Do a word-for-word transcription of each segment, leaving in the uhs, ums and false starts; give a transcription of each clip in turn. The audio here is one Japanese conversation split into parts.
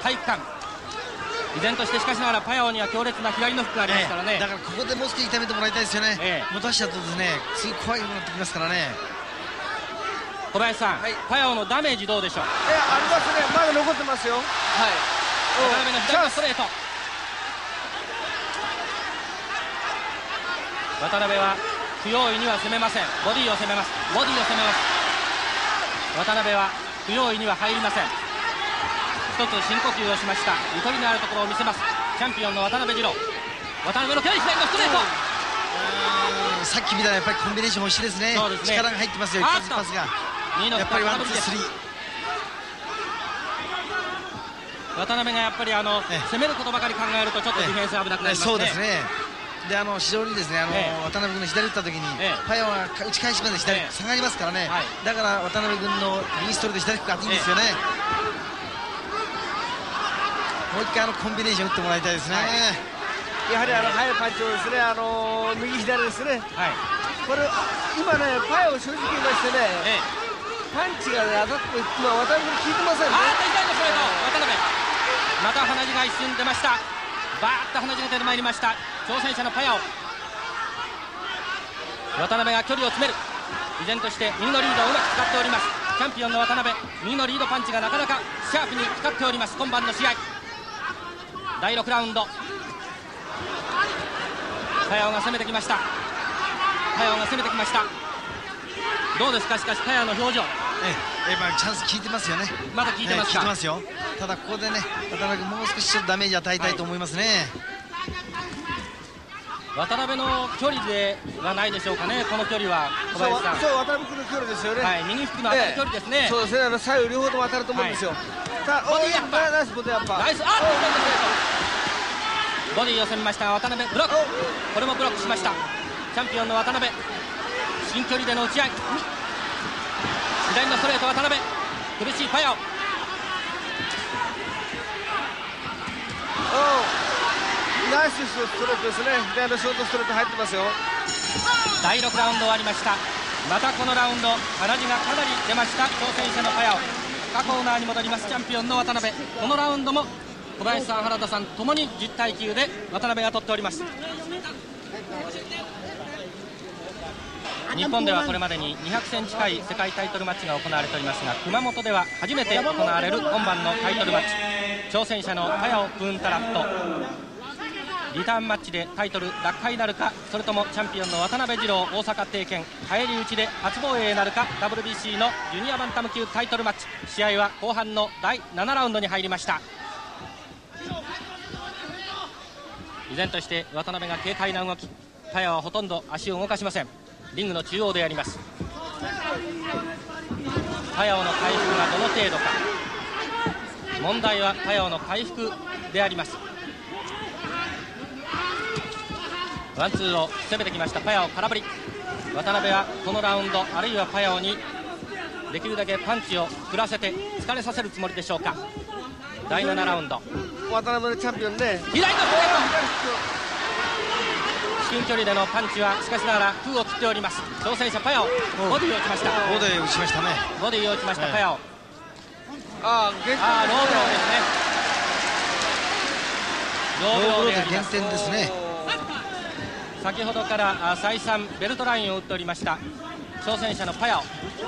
体育館。依然としてしかしながらパヤオには強烈な左のフックがありますからね、 えー、だからここでもう少し痛めてもらいたいですよね、えー、持たしちゃうとですね次怖いようになってきますからね。 小林さん、はい、パヤオのダメージどうでしょう。 いやありますね、まだ残ってますよ。はい、 渡辺の左のストレート。渡辺は不用意には攻めません。ボディを攻めます。ボディを攻めます。渡辺は不用意には入りません。一つ深呼吸をしました。ゆとりのあるところを見せます。チャンピオンの渡辺二郎。渡辺の強い左のストレート。 さっきみたいなやっぱりコンビネーション欲しいですね。そうですね、力が入ってますよ、一発パスが。やっぱりワンツースリー。 渡辺がやっぱりあの攻めることばかり考えるとちょっとディフェンス危なくなりますね。 そうですね。であの非常にですね、あの、ええ、渡辺君の左打った時に、ええ、パヤオが打ち返しまで左、ええ、下がりますからね、はい、だから渡辺君の右ストレート左フックが熱いんですよね、ええ、もう一回あのコンビネーション打ってもらいたいですね、はい、 やはりあの速いパンチをですね、あの右左ですね、はい、これ今ねパヤオ正直言いましてね、ええ、パンチが、ね、当たって今渡辺君効いてませんね。 あーっと左のストレート、渡辺また鼻血が一瞬出ました。バーッと鼻血が出てまいりました。挑戦者のパヤオ。渡辺が距離を詰める。依然として右のリードをうまく使っております。チャンピオンの渡辺、右のリードパンチがなかなかシャープに使っております。今晩の試合だいろくラウンド、パヤオが攻めてきました。パヤオが攻めてきました。どうですか、しかしパヤオの表情。 ええ、まあ、チャンス効いてますよね。 まだ効いてますか。 効いてますよ。ただここでね渡辺君もう少しちょっとダメージ与えたいと思いますね、 はい、渡辺の距離ではないでしょうかね、この距離は。小林さん、 そう、渡辺君の距離ですよね、 はい、右フックの当たる距離ですね、ええ、 そうですね、あの左右両方とも当たると思うんですよ、はい、さあボディやっぱナイスボディやっぱナイス、あっとボディを攻めましたが渡辺ブロック、これもブロックしました。チャンピオンの渡辺、近距離での打ち合い、左のストレート渡辺、苦しいパヤオ。 ナイスストレートですね、左のショートストレート入ってますよ。 だいろくラウンド終わりました。またこのラウンド鼻血がかなり出ました。挑戦者のパヤオ、赤コーナーに戻ります。チャンピオンの渡辺、このラウンドも小林さん、原田さんともにじゅうたいきゅうで渡辺が取っております。日本ではこれまでににひゃくせん近い世界タイトルマッチが行われておりますが、熊本では初めて行われる今晩のタイトルマッチ、挑戦者のパヤオ・プーンタラット、リターンマッチでタイトル奪回なるか、それともチャンピオンの渡辺二郎大阪帝拳返り討ちで初防衛なるか。 ダブリュービーシー のジュニアバンタム級タイトルマッチ、試合は後半のだいななラウンドに入りました。依然として渡辺が軽快な動き、パヤオはほとんど足を動かしません。リングの中央でやります。パヤオの回復がどの程度か、問題はパヤオの回復であります。ワンツーを攻めてきましたパヤオ、空振り。渡辺はこのラウンド、あるいはパヤオにできるだけパンチを振らせて疲れさせるつもりでしょうか。だいななラウンド、 渡辺のチャンピオンね、 左のストレート、至近距離でのパンチはしかしながら空を切っております。挑戦者パヤオ、ボディを打ちました。 ボディを打ちましたね。 ボディを打ちました、はい、パヤオ。 ああ、ローブローですね。 ローブローで減点ですね。 先ほどから再三ベルトラインを打っておりました挑戦者のパヤオ。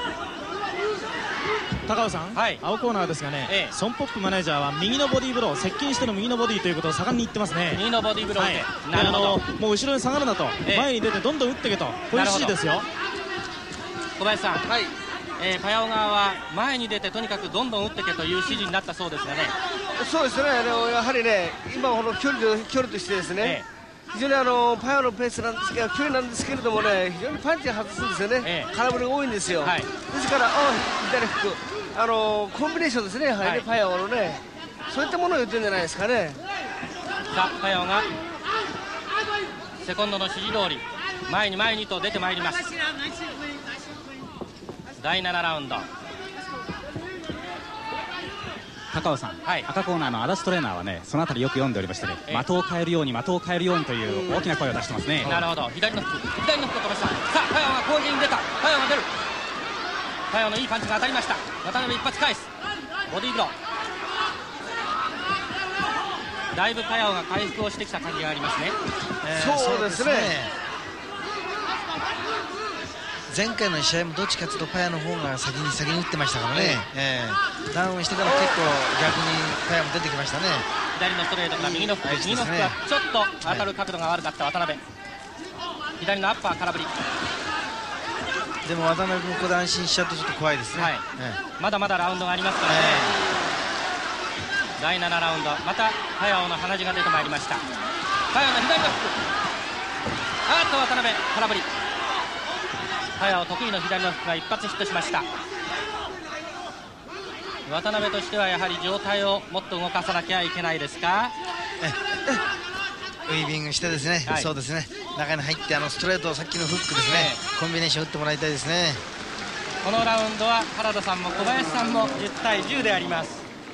高尾さん、はい、青コーナーですがね、ええ、ソンポップマネージャーは右のボディーブロー、接近しての右のボディーということを盛んに言ってますね。 右のボディーブローで、はい、 なるほど。もう後ろに下がるなと、ええ、前に出てどんどん打ってけと、こういう指示ですよ。 小林さん、 はい、 えー、パヤオ側は前に出てとにかくどんどん打ってけという指示になったそうですがね。 そうですね、やはりね、今この距離と距離としてですね、ええ、非常にあのパヤオのペースなんですけど、距離なんですけれどもね、非常にパンチを外すんですよね、ええ、空振りが多いんですよ、はい、ですから、左フック、あのコンビネーションですね、やはりね、はい、パヤオのね、そういったものを言ってるんじゃないですかね。 さあ、パヤオがセコンドの指示通り、前に前にと出てまいります。だいななラウンド。 高尾さん、はい、赤コーナーの足立トレーナーはね、そのあたりよく読んでおりましてね、的を変えるように的を変えるようにという大きな声を出してますね。 なるほど、左のフック、左のフックを飛ばした。さあ、パヤオが攻撃に出た。パヤオが出る。パヤオのいいパンチが当たりました。渡辺一発返す。ボディーブロー。 だいぶパヤオが回復をしてきた感じがありますね。 えー、そうですね。 前回の試合もどっちかというとパヤの方が先に先に打ってましたからね、えー、ダウンしてから結構逆にパヤも出てきましたね。 左のストレートから右のフック、右のフックはちょっと当たる角度が悪かった渡辺、左のアッパー空振り。 でも渡辺君ここで安心しちゃうとちょっと怖いですね、はい、 えー、まだまだラウンドがありますからね、えー、だいななラウンド、またパヤオの鼻血が出てまいりました。パヤオの左のフック、あーっと渡辺空振り。パヤオ得意の左のフックが一発ヒットしました。渡辺としてはやはり状態をもっと動かさなきゃいけないですか。 ウィービングしてですね、はい、そうですね、中に入ってあのストレート、さっきのフックですね、コンビネーション打ってもらいたいですね。 このラウンドは原田さんも小林さんもじゅうたいじゅうであります。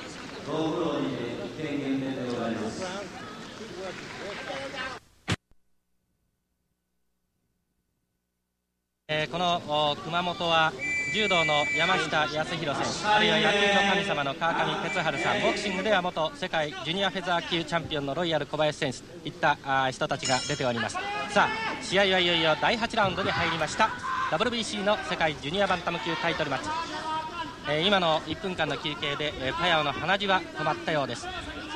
えー、この熊本は柔道の山下康弘選手、あるいは野球の神様の川上哲治さん、ボクシングでは元世界ジュニアフェザー級チャンピオンのロイヤル小林選手といったあ人たちが出ております。さあ試合はいよいよだいはちラウンドに入りました。 ダブリュービーシー の世界ジュニアバンタム級タイトルマッチ、えー、今のいっぷんかんの休憩で、えー、パヤオの鼻血は止まったようです。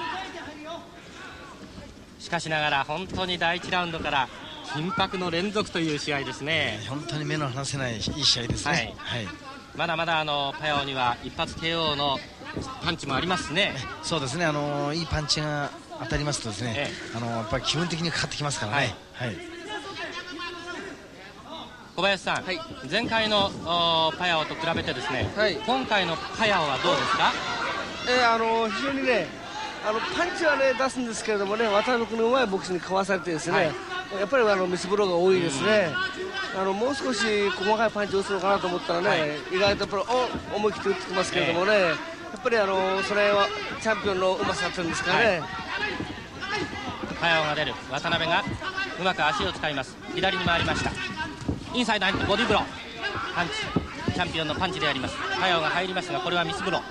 しかしながら本当にだいいちラウンドから緊迫の連続という試合ですね。 本当に目の離せないいい試合ですね、はいはい、 まだまだあのパヤオには一発 ケーオー のパンチもありますね。 そうですね、あのいいパンチが当たりますとですね、ええ、あのやっぱり気分的にかかってきますからね、はいはい、 小林さん、はい、前回のパヤオと比べてですね、はい、今回のパヤオはどうですか。 えー、あの非常にね、あのパンチはね出すんですけれどもね、渡辺君のうまいボクシングにかわされてですね、はい、やっぱりあのミスブローが多いですね。あのもう少し細かいパンチを打つのかなと思ったらね、はい、意外とやっぱりお思い切って打ってきますけれどもね、えー、やっぱりあのそれはチャンピオンのうまさっていうんですかね、はい、 パヤオが出る、渡辺がうまく足を使います。左に回りました。インサイド入ってボディーブロー、パンチ、チャンピオンのパンチであります。パヤオが入りますがこれはミスブロー。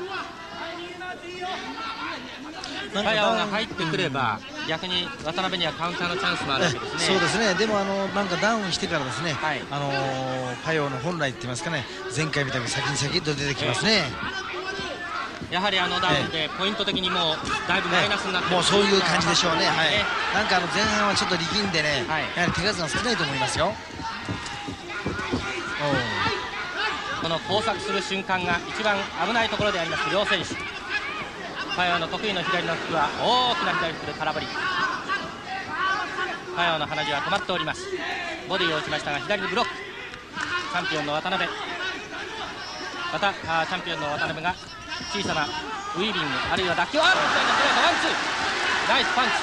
パヤオが入ってくれば、うん、逆に渡辺にはカウンターのチャンスもあるわけですね。 そうですね。でもあのなんかダウンしてからですね、はい、あのー、パヤオの本来って言いますかね、前回みたいに先に先と出てきますね。 えー、やはりあのダウンでポイント的にもうだいぶマイナスになってる、 もうそういう感じでしょうね。はい。なんかあの前半はちょっと力んでね、はい、やはり手数が少ないと思いますよ。 この交錯する瞬間が一番危ないところであります。両選手。パヤオの得意の左のフックは大きな左フックで空振り。パヤオの鼻血は止まっております。ボディを打ちましたが左にブロック。チャンピオンの渡辺、またあチャンピオンの渡辺が小さなウィービングあるいは打球、あっと左のストレートワンツー、ナイスパンチ。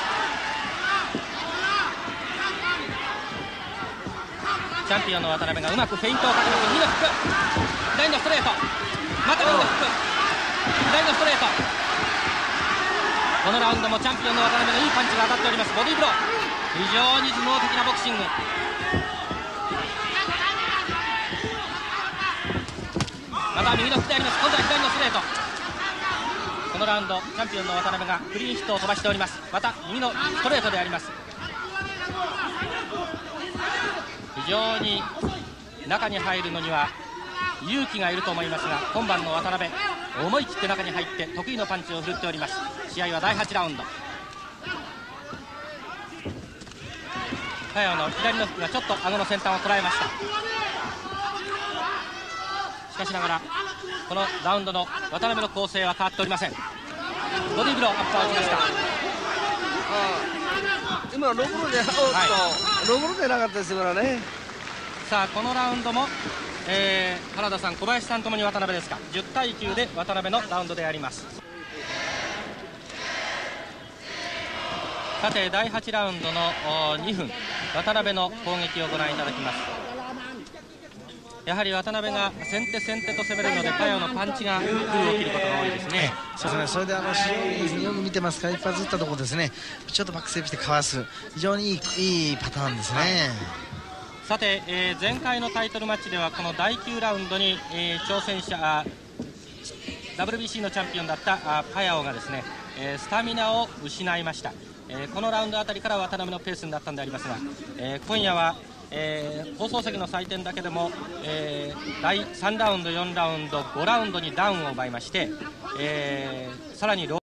チャンピオンの渡辺がうまくフェイントをかけます。右のフック、左のストレート、また右のフック、左のストレート。このラウンドもチャンピオンの渡辺のいいパンチが当たっております。ボディーブロー、非常に頭脳的なボクシング。また右のフックであります。今度は左のストレート。このラウンドチャンピオンの渡辺がクリーンヒットを飛ばしております。また右のストレートであります。非常に中に入るのには勇気がいると思いますが、今晩の渡辺思い切って中に入って得意のパンチを振るっております。試合はだいはちラウンド。パヤオの左のフックがちょっと顎の先端を捉えました。しかしながらこのラウンドの渡辺の構成は変わっておりません。ボディーブロー、アッパーを打ちました。 今ロブロで、おっと、はい、ロブロでなかったですからね。 さあこのラウンドも、えー、原田さん、小林さんともに渡辺ですか。じゅうたいきゅうで渡辺のラウンドであります。さてだいはちラウンドのにふん、渡辺の攻撃をご覧いただきます。やはり渡辺が先手先手と攻めるのでパヤオのパンチが空を切ることが多いですね。 そうですね。それであの非常によく見てますから、一発打ったところですね、ちょっとバックセーブしてかわす、非常にいい、いいパターンですね。はい、 さて、えー、前回のタイトルマッチではこのだいきゅうラウンドに、えー、挑戦者 ダブリュービーシー のチャンピオンだったあパヤオがですね、 えー、スタミナを失いました。えー、このラウンドあたりから渡辺のペースになったんでありますが、えー、今夜は、えー、放送席の採点だけでも、えー、だいさんラウンド、よんラウンド、ごラウンドにダウンを奪いまして、えー、さらに